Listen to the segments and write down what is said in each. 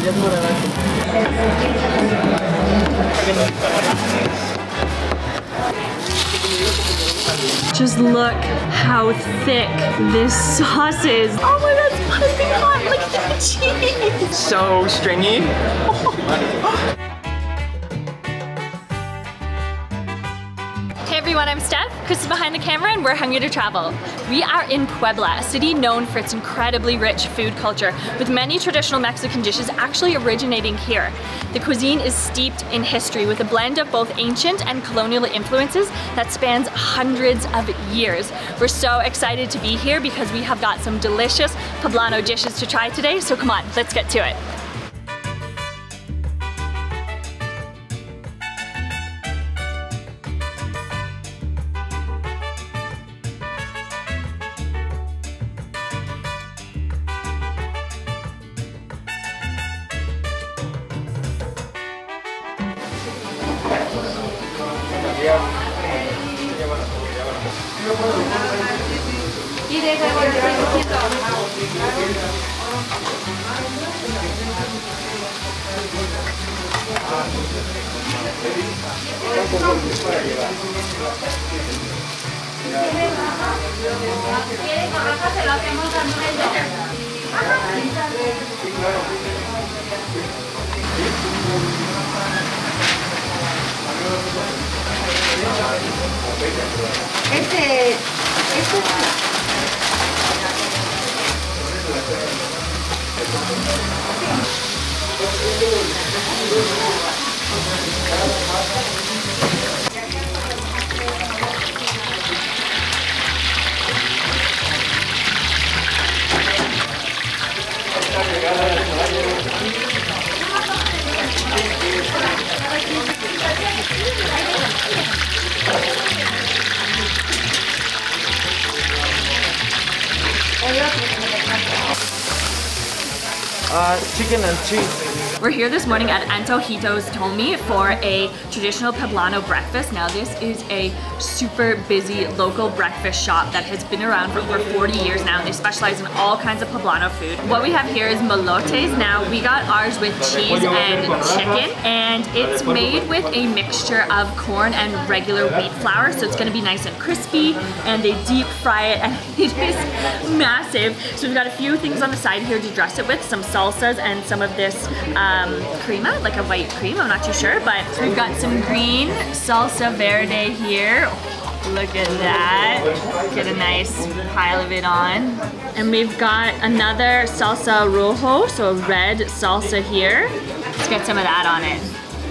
Just look how thick this sauce is. Oh my god, it's piping hot. Look at the cheese. So stringy. Hey everyone, I'm Steph. Chris is behind the camera and we're hungry to travel. We are in Puebla, a city known for its incredibly rich food culture, with many traditional Mexican dishes actually originating here. The cuisine is steeped in history with a blend of both ancient and colonial influences that spans hundreds of years. We're so excited to be here because we have got some delicious Poblano dishes to try today, so come on, let's get to it. Chicken and cheese. We're here this morning at Antojitos Tomy for a traditional Poblano breakfast. Now this is a super busy local breakfast shop that has been around for over 40 years now, and they specialize in all kinds of Poblano food. What we have here is Molotes. Now we got ours with cheese and chicken, and it's made with a mixture of corn and regular wheat flour, so it's gonna be nice and crispy, and they deep fry it, and it is massive. So we've got a few things on the side here to dress it with, some salsas and some of this crema, like a white cream, I'm not too sure, but we've got some green salsa verde here. Oh, look at that. Get a nice pile of it on. And we've got another salsa rojo, so a red salsa here. Let's get some of that on it.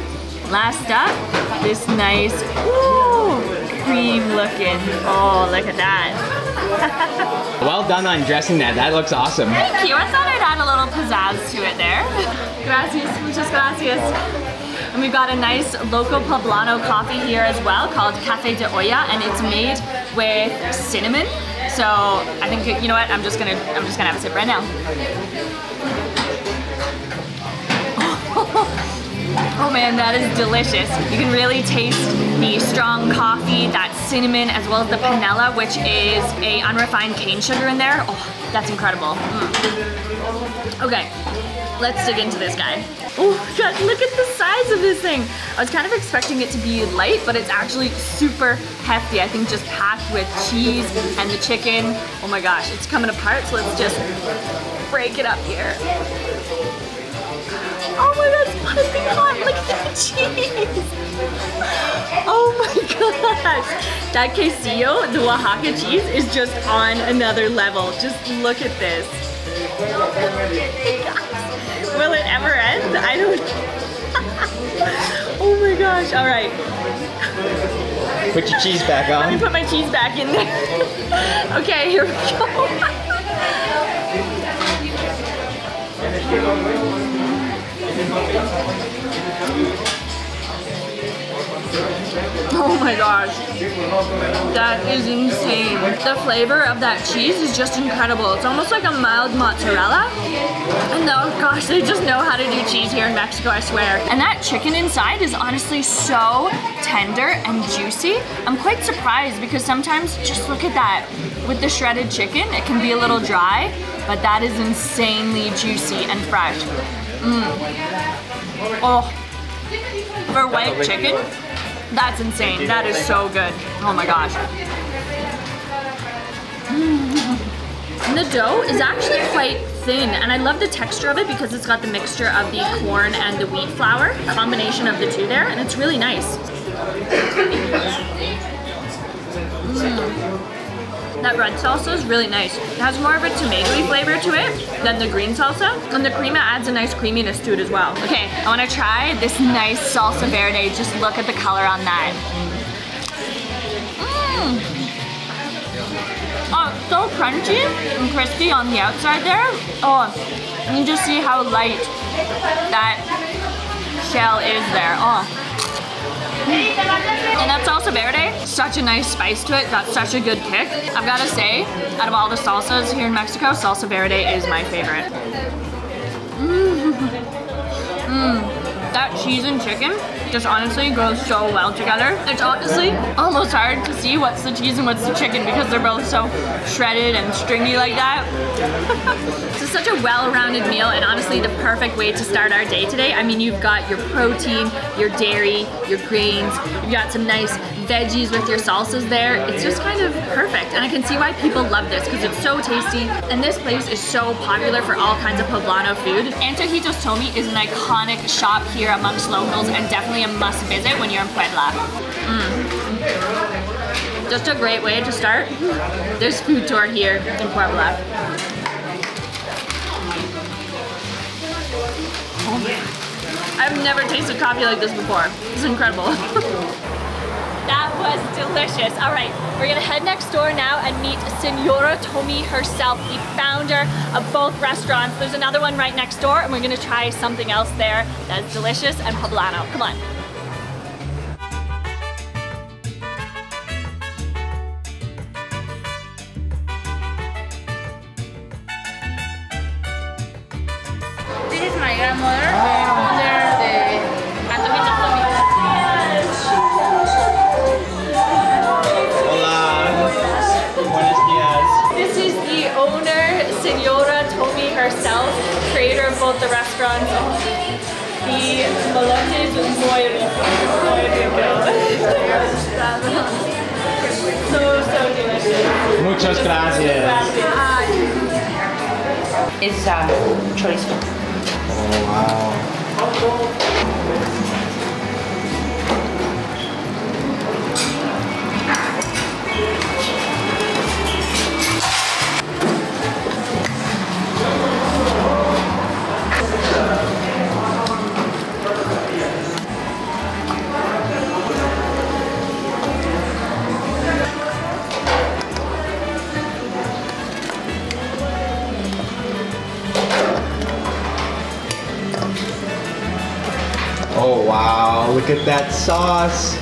Last up, this nice, ooh, cream looking. Oh, look at that. Well done on dressing that. That looks awesome. Thank you. I thought I'd add a little pizzazz to it there. Gracias, muchas gracias. And we've got a nice local Poblano coffee here as well called Café de Olla, and it's made with cinnamon. So I think, you know what, I'm just gonna have a sip right now. Oh man, that is delicious. You can really taste the strong coffee, that cinnamon, as well as the panela, which is a unrefined cane sugar in there. Oh, that's incredible. Okay, let's dig into this guy. Oh my god, look at the size of this thing. I was kind of expecting it to be light, but it's actually super hefty. I think just packed with cheese and the chicken. Oh my gosh, it's coming apart, so let's just break it up here. Oh my god, it's piping hot. Look at the cheese. Oh my gosh. That quesillo, the Oaxaca cheese, is just on another level. Just look at this. Will it ever end? I don't know. Oh my gosh. All right. Put your cheese back on. Let me put my cheese back in there. Okay, here we go. Oh my gosh, that is insane. The flavor of that cheese is just incredible. It's almost like a mild mozzarella. And oh gosh, they just know how to do cheese here in Mexico, I swear. And that chicken inside is honestly so tender and juicy. I'm quite surprised because sometimes, just look at that, with the shredded chicken, it can be a little dry. but that is insanely juicy and fresh. Oh, for white chicken, that's insane. That is so good. Oh my gosh. And the dough is actually quite thin, and I love the texture of it because it's got the mixture of the corn and the wheat flour, combination of the two there, and it's really nice. That red salsa is really nice. It has more of a tomatoey flavor to it than the green salsa, and the crema adds a nice creaminess to it as well. Okay, I want to try this nice salsa verde. Just look at the color on that. Oh, it's so crunchy and crispy on the outside there. Oh, and you just see how light that shell is there. Oh. And that salsa verde, such a nice spice to it, got such a good kick. I've got to say, out of all the salsas here in Mexico, salsa verde is my favorite. That cheese and chicken just honestly goes so well together. It's honestly almost hard to see what's the cheese and what's the chicken because they're both so shredded and stringy like that. This is such a well-rounded meal and honestly the perfect way to start our day today. I mean, you've got your protein, your dairy, your grains, you've got some nice veggies with your salsas there. It's just kind of perfect, and I can see why people love this because it's so tasty, and this place is so popular for all kinds of Poblano food. Antojitos Tomy is an iconic shop here amongst locals and definitely a must visit when you're in Puebla. Just a great way to start this food tour here in Puebla. I've never tasted coffee like this before. It's incredible. That was delicious. All right, we're gonna head next door now and meet Senora Tomy herself, the founder of both restaurants. There's another one right next door, and we're gonna try something else there that's delicious and poblano. Come on. This is my grandmother, the mother of the Antojitos Tomy. This is the owner, Senora Tomy herself, creator of both the restaurants. The Molotes is muy rico. So delicious. Muchas gracias. It's chorizo. Oh, wow. Oh wow, look at that sauce.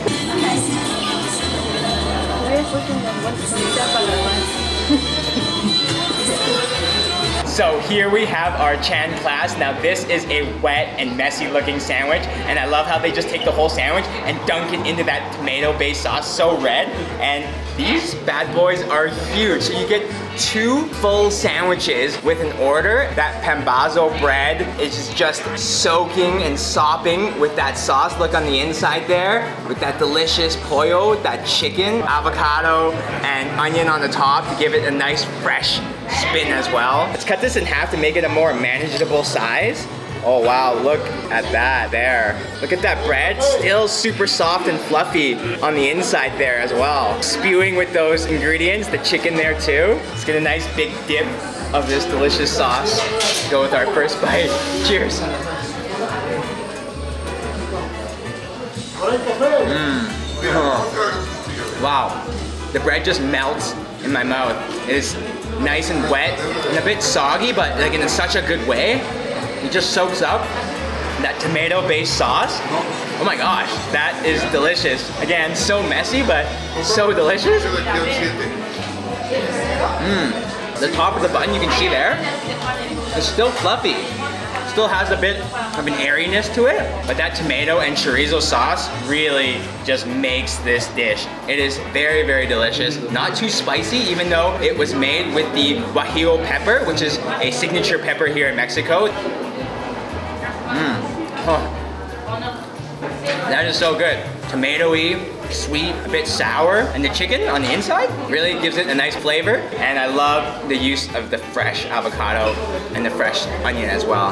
So here we have our chanclas. Now this is a wet and messy looking sandwich, and I love how they just take the whole sandwich and dunk it into that tomato-based sauce, so red. And these bad boys are huge. So you get 2 full sandwiches with an order. That pambazo bread is just soaking and sopping with that sauce. Look on the inside there, with that delicious pollo, that chicken, avocado, and onion on the top to give it a nice fresh spin as well. Let's cut this in half to make it a more manageable size. Oh wow, look at that there. Look at that bread, still super soft and fluffy on the inside there as well. Spewing with those ingredients, the chicken there too. Let's get a nice big dip of this delicious sauce. Go with our first bite. Cheers. Oh. Wow, the bread just melts in my mouth. It is nice and wet and a bit soggy, but like in such a good way. It just soaks up that tomato-based sauce. Oh my gosh, that is delicious. Again, so messy, but so delicious. The top of the bun you can see there, it's still fluffy. still has a bit of an airiness to it, but that tomato and chorizo sauce really just makes this dish. It is very, very delicious. Not too spicy, even though it was made with the guajillo pepper, which is a signature pepper here in Mexico. Oh. That is so good. Tomatoey, sweet, a bit sour, and the chicken on the inside really gives it a nice flavor. And I love the use of the fresh avocado and the fresh onion as well.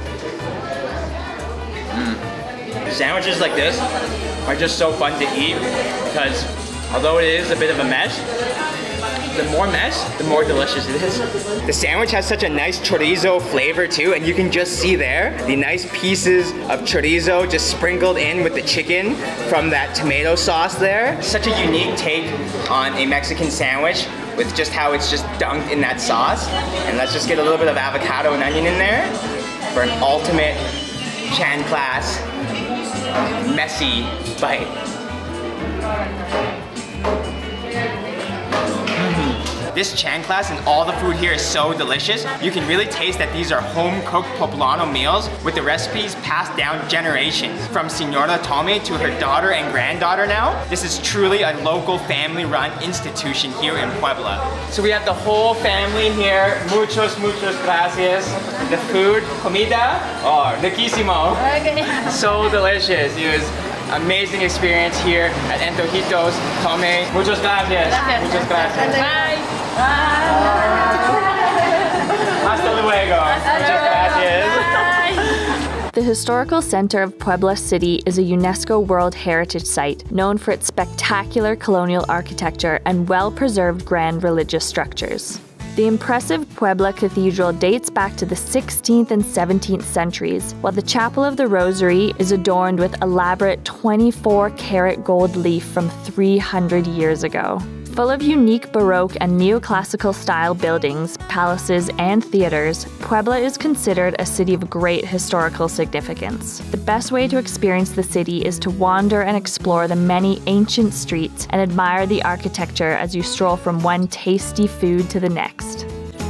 Sandwiches like this are just so fun to eat because although it is a bit of a mess, the more mess, the more delicious it is. The sandwich has such a nice chorizo flavor too, and you can just see there the nice pieces of chorizo just sprinkled in with the chicken from that tomato sauce there. Such a unique take on a Mexican sandwich with just how it's just dunked in that sauce. And let's just get a little bit of avocado and onion in there for an ultimate chanclas messy bite. This chanclas and all the food here is so delicious. You can really taste that these are home-cooked Poblano meals with the recipes passed down generations. From Senora Tomy to her daughter and granddaughter now. This is truly a local family-run institution here in Puebla. So we have the whole family here. Muchos gracias. The food, comida, oh, riquísimo. Okay. So delicious. It was amazing experience here at Antojitos Tomy. Muchas gracias. Muchas gracias. Bye. Hasta luego. Muchas gracias. The historical center of Puebla City is a UNESCO World Heritage Site, known for its spectacular colonial architecture and well-preserved grand religious structures. The impressive Puebla Cathedral dates back to the 16th and 17th centuries, while the Chapel of the Rosary is adorned with elaborate 24-karat gold leaf from 300 years ago. Full of unique Baroque and neoclassical style buildings, palaces, and theaters, Puebla is considered a city of great historical significance. The best way to experience the city is to wander and explore the many ancient streets and admire the architecture as you stroll from one tasty food to the next.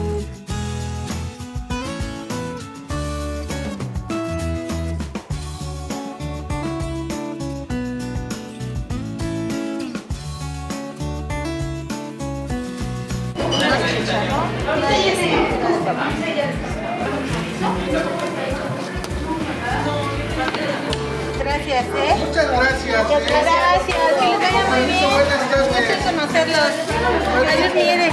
Gracias, Muchas gracias. Muchas gracias. Que les vaya muy bien. Gusto conocerlos. Adiós, viene.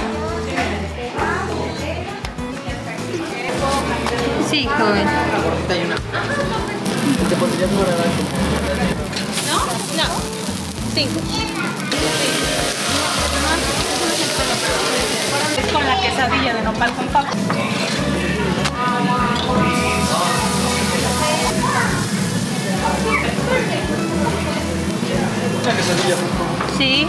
Sí, joven. ¿Te podrías guardar? ¿No? No. 5. Es con la quesadilla de nopal con papa. Sí.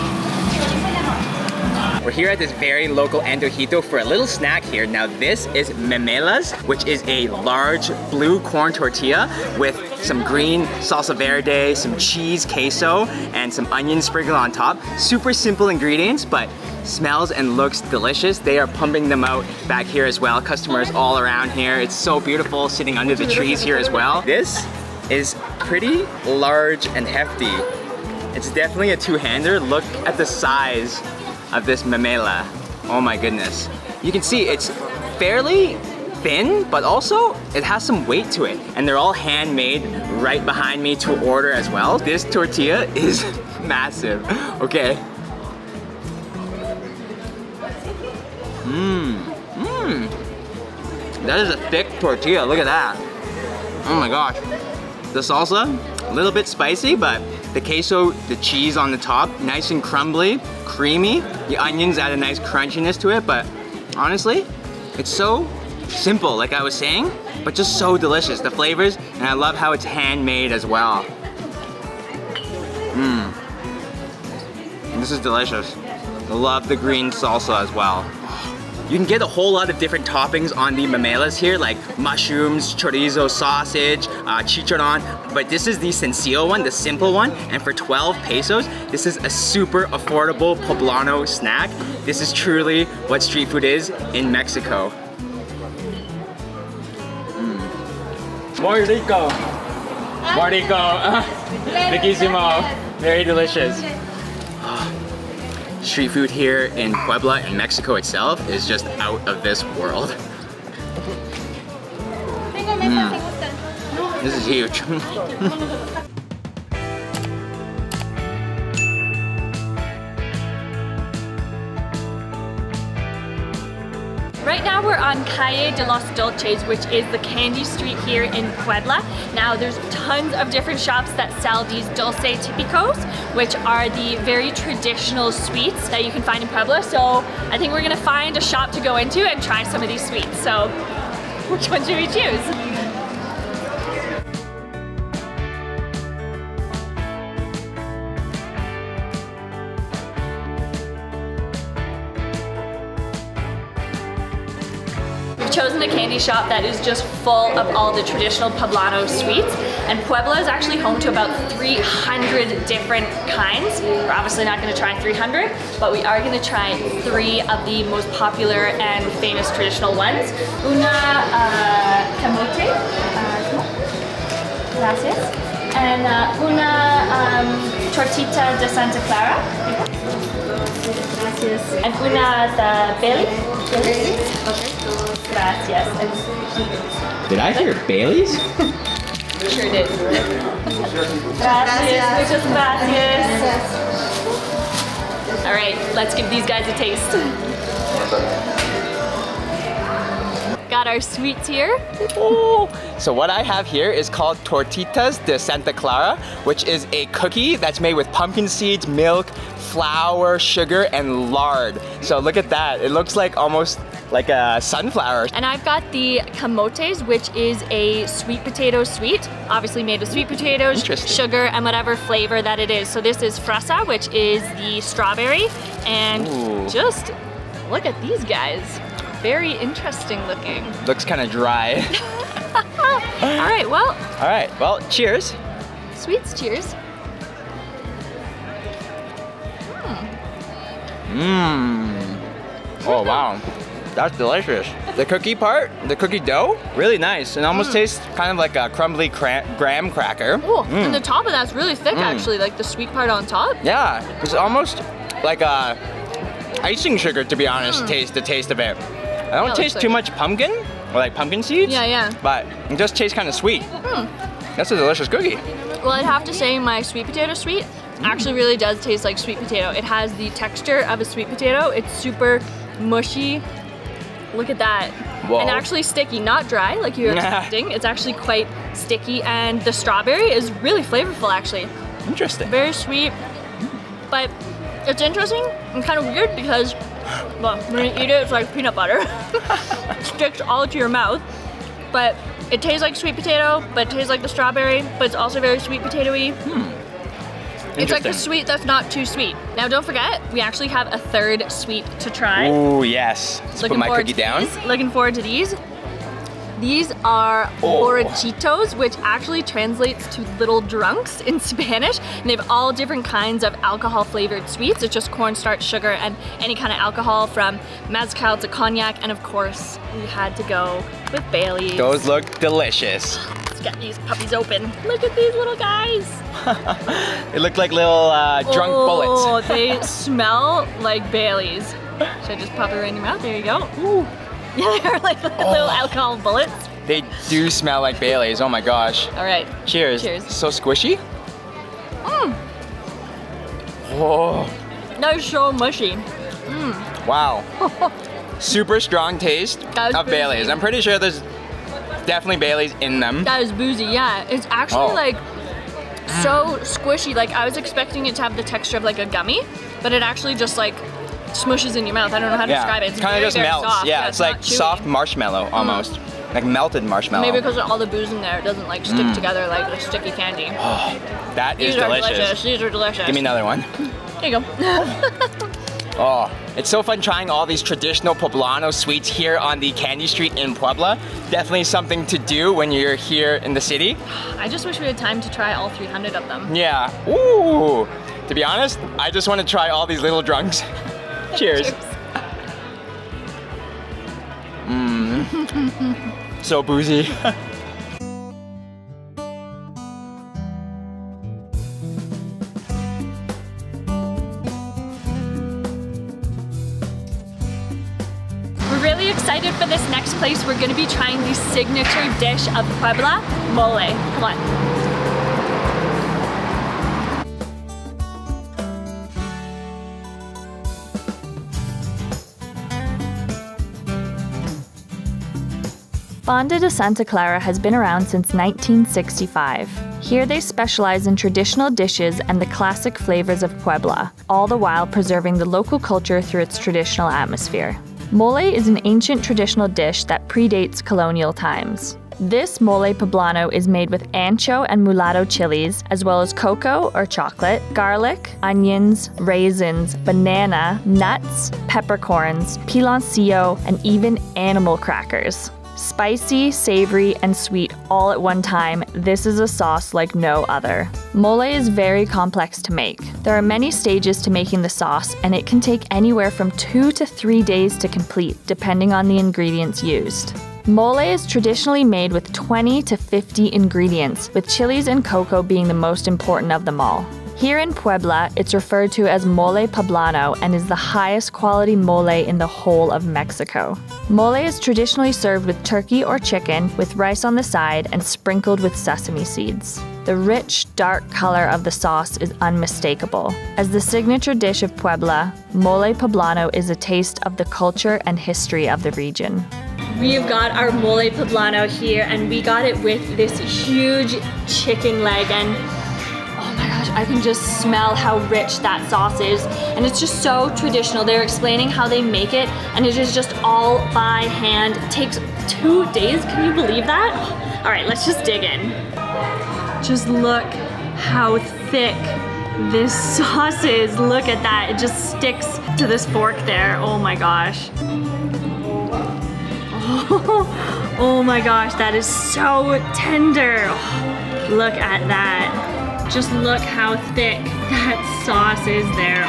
We're here at this very local Antojito for a little snack here. Now this is Memelas, which is a large blue corn tortilla with some green salsa verde, some cheese queso, and some onion sprinkled on top. Super simple ingredients, but smells and looks delicious. They are pumping them out back here as well. Customers all around here. It's so beautiful sitting under the trees here as well. This is pretty large and hefty. It's definitely a two-hander. Look at the size of this memela. Oh my goodness. You can see it's fairly thin, but also it has some weight to it. And they're all handmade right behind me to order as well. This tortilla is massive. Okay. That is a thick tortilla, look at that. Oh my gosh. The salsa, a little bit spicy, but the queso, the cheese on the top, nice and crumbly, creamy. The onions add a nice crunchiness to it, but honestly, it's so simple, like I was saying, but just so delicious. The flavors, and I love how it's handmade as well. This is delicious. I love the green salsa as well. You can get a whole lot of different toppings on the memelas here, like mushrooms, chorizo, sausage, chicharron, but this is the sencillo one, the simple one, and for 12 pesos, this is a super affordable poblano snack. This is truly what street food is in Mexico. Muy rico. Muy rico. Riquísimo. Very delicious. Street food here in Puebla in Mexico itself is just out of this world. This is huge. Right now we're on Calle de los Dulces, which is the candy street here in Puebla. Now there's tons of different shops that sell these dulce típicos, which are the very traditional sweets that you can find in Puebla. So I think we're gonna find a shop to go into and try some of these sweets. So which one should we choose? Chosen a candy shop that is just full of all the traditional Poblano sweets, and Puebla is actually home to about 300 different kinds. We're obviously not going to try 300, but we are going to try 3 of the most popular and famous traditional ones. Una camote, gracias, and una tortita de Santa Clara, gracias, and una de Bailey. Okay. Gracias. Did I hear Bailey's? Sure did. Gracias, muchas gracias. All right, let's give these guys a taste. Got our sweets here. Ooh. So what I have here is called Tortitas de Santa Clara, which is a cookie that's made with pumpkin seeds, milk, flour, sugar, and lard. So look at that. It looks like almost like a sunflower. And I've got the camotes, which is a sweet potato sweet, obviously made with sweet potatoes, sugar, and whatever flavor that it is. So this is fresa, which is the strawberry, and just look at these guys. Very interesting looking. Looks kind of dry. All right, well, cheers. Sweets, cheers. Oh wow, that's delicious. The cookie part, the cookie dough, really nice. It almost tastes kind of like a crumbly graham cracker. Oh, and the top of that's really thick actually, like the sweet part on top. Yeah, it's almost like a icing sugar, to be honest. The taste of it. I don't taste too much pumpkin or like pumpkin seeds. Yeah. But it just tastes kind of sweet. That's a delicious cookie. Well, I'd have to say my sweet potato sweet actually really does taste like sweet potato. It has the texture of a sweet potato. It's super mushy. Look at that. Whoa. And actually sticky, not dry like you were expecting. It's actually quite sticky, and the strawberry is really flavorful actually. Interesting. Very sweet, but it's interesting and kind of weird because, well, when you eat it, it's like peanut butter. It sticks all to your mouth, but it tastes like sweet potato, but it tastes like the strawberry, but it's also very sweet potato-y. It's like the sweet that's not too sweet. Now don't forget, we actually have a third sweet to try. Ooh, yes. Let's put my cookie down. Looking forward to these. These are originates, which actually translates to little drunks in Spanish. And they have all different kinds of alcohol flavored sweets. It's just cornstarch, sugar, and any kind of alcohol from mezcal to cognac. And of course, we had to go with Bailey's. Those look delicious. Let's get these puppies open. Look at these little guys. They look like little drunk bullets. Oh, they smell like Bailey's. Should I just pop it right in your mouth? There you go. Ooh. Yeah, they're like little alcohol bullets. They do smell like Bailey's, oh my gosh. All right. Cheers. Cheers. So squishy. Whoa. They're so mushy. Wow. Super strong taste of Bailey's. I'm pretty sure there's definitely Bailey's in them. That is boozy, yeah. It's actually like so squishy. Like I was expecting it to have the texture of like a gummy, but it actually just like smushes in your mouth. I don't know how to describe it. It's kind of just melts. Soft. Yeah, it's like soft marshmallow almost. Like melted marshmallow. Maybe because of all the booze in there, it doesn't like stick together like the sticky candy. Oh, that is delicious. These are delicious. Give me another one. Here you go. Oh, it's so fun trying all these traditional Poblano sweets here on the candy street in Puebla. Definitely something to do when you're here in the city. I just wish we had time to try all 300 of them. Yeah. Ooh. To be honest, I just want to try all these little drunks. Cheers. So boozy. first place, we're gonna be trying the signature dish of Puebla, mole. Come on. Fonda de Santa Clara has been around since 1965. Here they specialize in traditional dishes and the classic flavors of Puebla, all the while preserving the local culture through its traditional atmosphere. Mole is an ancient traditional dish that predates colonial times. This mole poblano is made with ancho and mulatto chilies, as well as cocoa or chocolate, garlic, onions, raisins, banana, nuts, peppercorns, piloncillo, and even animal crackers. Spicy, savory, and sweet all at one time, this is a sauce like no other. Mole is very complex to make. There are many stages to making the sauce, and it can take anywhere from 2 to 3 days to complete, depending on the ingredients used. Mole is traditionally made with 20 to 50 ingredients, with chilies and cocoa being the most important of them all. Here in Puebla, it's referred to as mole poblano and is the highest quality mole in the whole of Mexico. Mole is traditionally served with turkey or chicken, with rice on the side and sprinkled with sesame seeds. The rich, dark color of the sauce is unmistakable. As the signature dish of Puebla, mole poblano is a taste of the culture and history of the region. We've got our mole poblano here, and we got it with this huge chicken leg, and I can just smell how rich that sauce is, and it's just so traditional. They're explaining how they make it, and it is just all by hand. It takes 2 days, can you believe that? All right, let's just dig in. Just look how thick this sauce is. Look at that, it just sticks to this fork there. Oh my gosh. Oh my gosh, that is so tender. Oh, look at that. Just look how thick that sauce is there.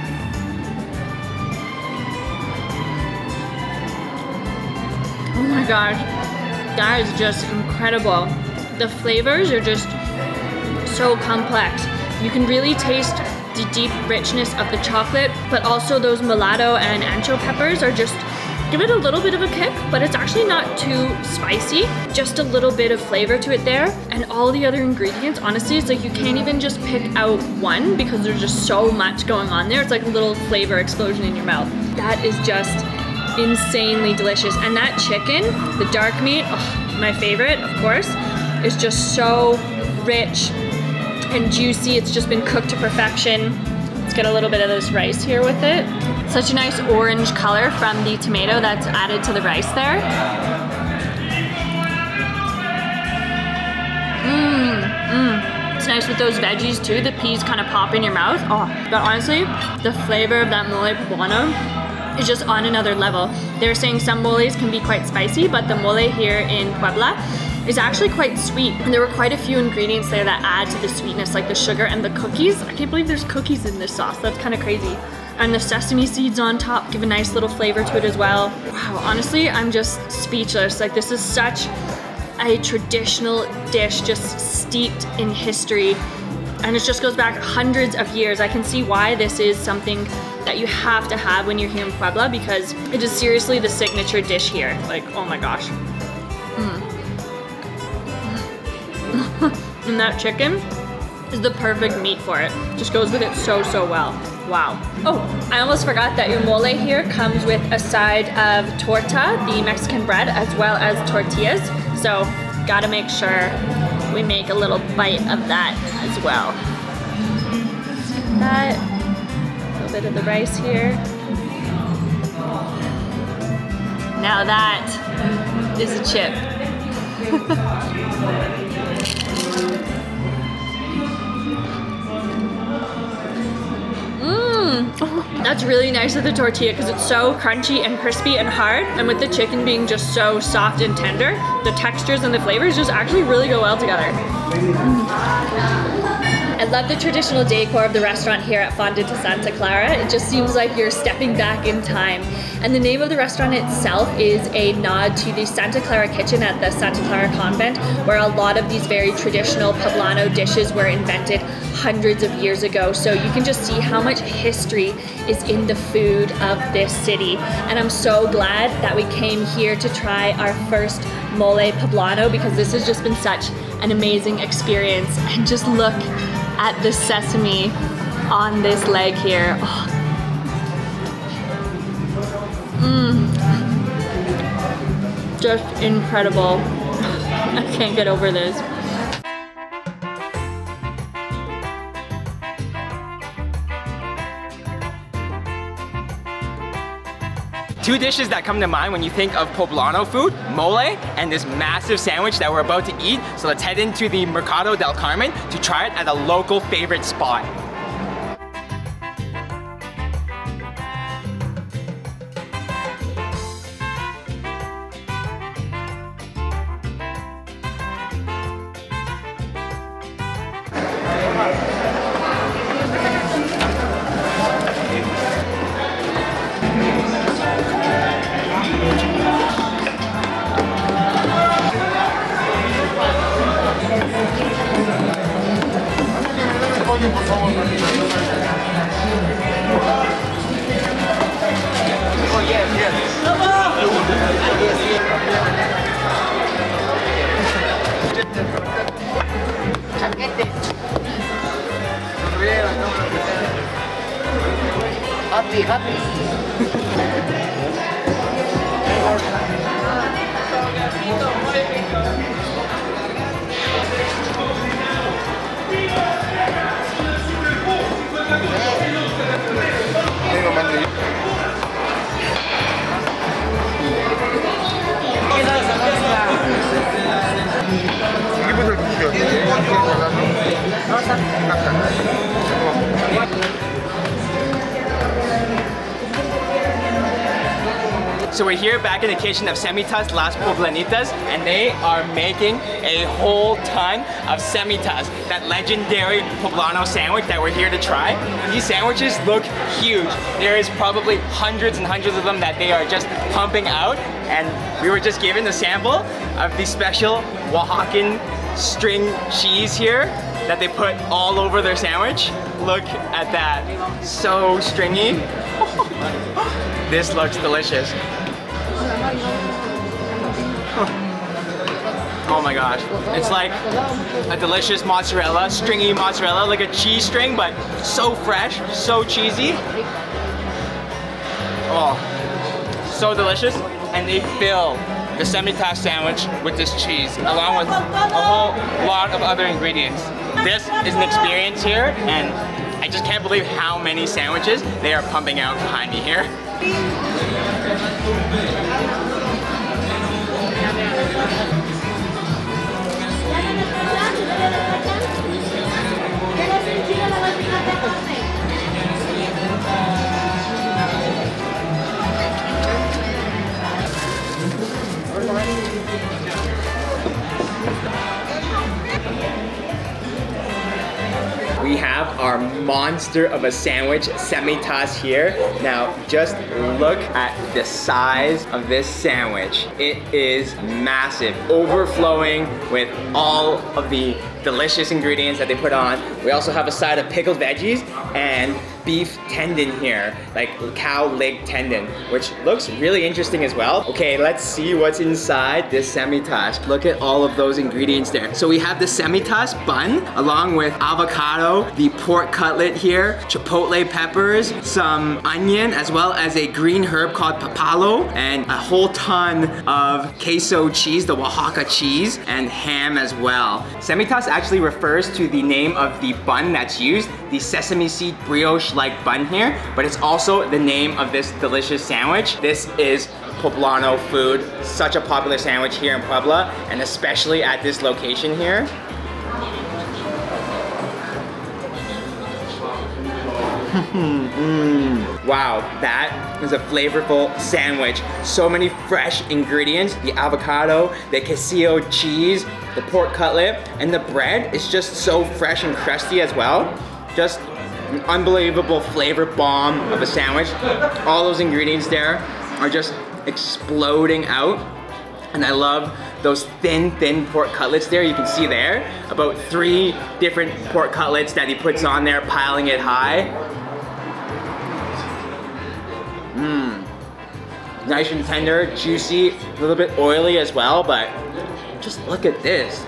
Oh my gosh, that is just incredible. The flavors are just so complex. You can really taste the deep richness of the chocolate, but also those mulatto and ancho peppers are just give it a little bit of a kick, but it's actually not too spicy. Just a little bit of flavor to it there. And all the other ingredients, honestly, it's like you can't even just pick out one because there's just so much going on there. It's like a little flavor explosion in your mouth. That is just insanely delicious. And that chicken, the dark meat, oh, my favorite, of course, is just so rich and juicy. It's just been cooked to perfection. Let's get a little bit of this rice here with it. Such a nice orange color from the tomato that's added to the rice there. It's nice with those veggies too. The peas kind of pop in your mouth. Oh, but honestly, the flavor of that mole poblano is just on another level. They were saying some moles can be quite spicy, but the mole here in Puebla is actually quite sweet. And there were quite a few ingredients there that add to the sweetness, like the sugar and the cookies. I can't believe there's cookies in this sauce. That's kind of crazy. And the sesame seeds on top give a nice little flavor to it as well. Wow, honestly, I'm just speechless. Like, this is such a traditional dish, just steeped in history. And it just goes back hundreds of years. I can see why this is something that you have to have when you're here in Puebla, because it is seriously the signature dish here. Like, oh my gosh. And that chicken is the perfect meat for it. Just goes with it so, so well. Wow. Oh, I almost forgot that your mole here comes with a side of torta, the Mexican bread, as well as tortillas. So, gotta make sure we make a little bite of that as well. That, a little bit of the rice here. Now that is a chip. That's really nice with the tortilla because it's so crunchy and crispy and hard, and with the chicken being just so soft and tender, the textures and the flavors just actually really go well together. I love the traditional decor of the restaurant here at Fonda de Santa Clara. It just seems like you're stepping back in time. And the name of the restaurant itself is a nod to the Santa Clara kitchen at the Santa Clara convent, where a lot of these very traditional Poblano dishes were invented hundreds of years ago. So you can just see how much history is in the food of this city. And I'm so glad that we came here to try our first mole poblano, because this has just been such an amazing experience. And just look at the sesame on this leg here. Oh. Just incredible. I can't get over this. Two dishes that come to mind when you think of Poblano food, mole and this massive sandwich that we're about to eat. So let's head into the Mercado del Carmen to try it at a local favorite spot. So we're here back in the kitchen of Cemitas Las Poblanitas, and they are making a whole ton of Cemitas, that legendary Poblano sandwich that we're here to try. These sandwiches look huge. There is probably hundreds and hundreds of them that they are just pumping out, and we were just given a sample of the special Oaxacan string cheese here that they put all over their sandwich. Look at that, so stringy. This looks delicious. Oh my gosh, it's like a delicious mozzarella, stringy mozzarella, like a cheese string, but so fresh, so cheesy. Oh, so delicious. And they fill the Cemitas sandwich with this cheese, along with a whole lot of other ingredients. This is an experience here, and I just can't believe how many sandwiches they are pumping out behind me here. We have our monster of a sandwich, Cemitas, here. Now, just look at the size of this sandwich. It is massive, overflowing with all of the delicious ingredients that they put on. We also have a side of pickled veggies and beef tendon here, like cow leg tendon, which looks really interesting as well. Okay, let's see what's inside this Cemitas. Look at all of those ingredients there. So we have the Cemitas bun, along with avocado, the pork cutlet here, chipotle peppers, some onion, as well as a green herb called papalo, and a whole ton of queso cheese, the Oaxaca cheese, and ham as well. Cemitas actually refers to the name of the bun that's used, the sesame seed brioche-like bun here, but it's also the name of this delicious sandwich. This is Poblano food, such a popular sandwich here in Puebla, and especially at this location here. Wow, that is a flavorful sandwich. So many fresh ingredients, the avocado, the quesillo cheese, the pork cutlet, and the bread is just so fresh and crusty as well. Just an unbelievable flavor bomb of a sandwich. All those ingredients there are just exploding out. And I love those thin pork cutlets there. You can see there, about 3 different pork cutlets that he puts on there, piling it high. Nice and tender, juicy, a little bit oily as well, but just look at this.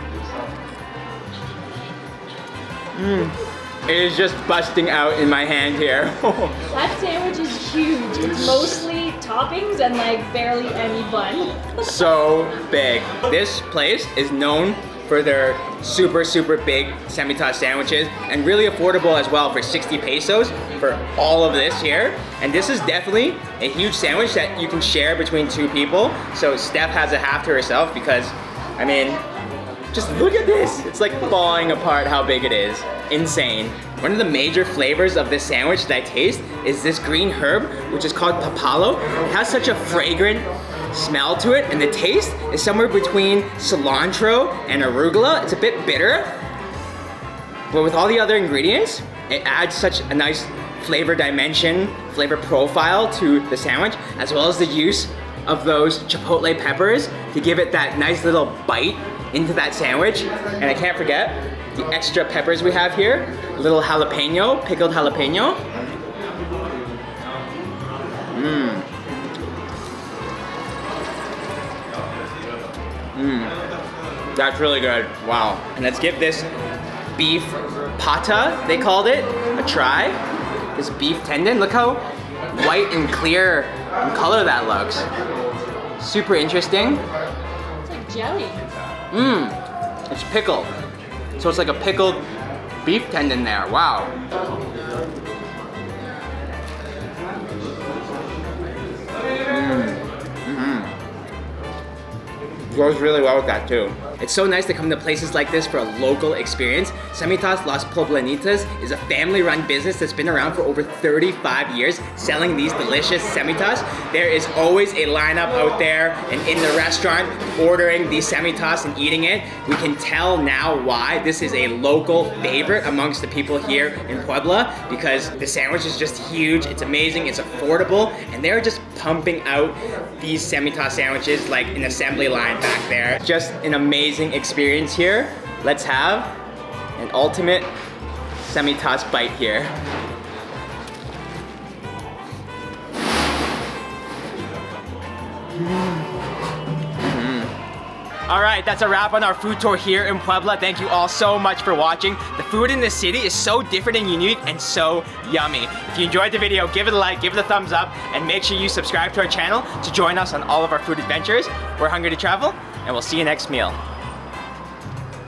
It is just busting out in my hand here. That sandwich is huge. It's mostly toppings and like barely any bun. So big. This place is known for their super big Cemitas sandwiches and really affordable as well for 60 pesos for all of this here. And this is definitely a huge sandwich that you can share between 2 people. So Steph has a half to herself because, I mean, just look at this. It's like falling apart how big it is. Insane. One of the major flavors of this sandwich that I taste is this green herb, which is called papalo. It has such a fragrant smell to it, and the taste is somewhere between cilantro and arugula. It's a bit bitter, but with all the other ingredients, it adds such a nice flavor dimension, flavor profile to the sandwich, as well as the use of those chipotle peppers to give it that nice little bite into that sandwich. And I can't forget the extra peppers we have here, a little jalapeno, pickled jalapeno. That's really good, wow. And let's give this beef pata, they called it, a try. This beef tendon, look how white and clear in color that looks. Super interesting. It's like jelly. It's pickled. So it's like a pickled beef tendon there, wow. Goes really well with that too. It's so nice to come to places like this for a local experience. Cemitas Las Poblanitas is a family-run business that's been around for over 35 years selling these delicious Cemitas. There is always a lineup out there and in the restaurant ordering these Cemitas and eating it. We can tell now why this is a local favorite amongst the people here in Puebla, because the sandwich is just huge, it's amazing, it's affordable, and they're just pumping out these Cemitas sandwiches like an assembly line back there. Just an amazing experience here. Let's have an ultimate Cemitas bite here. All right, that's a wrap on our food tour here in Puebla. Thank you all so much for watching. The food in this city is so different and unique and so yummy. If you enjoyed the video, give it a like, give it a thumbs up, and make sure you subscribe to our channel to join us on all of our food adventures. We're hungry to travel, and we'll see you next meal.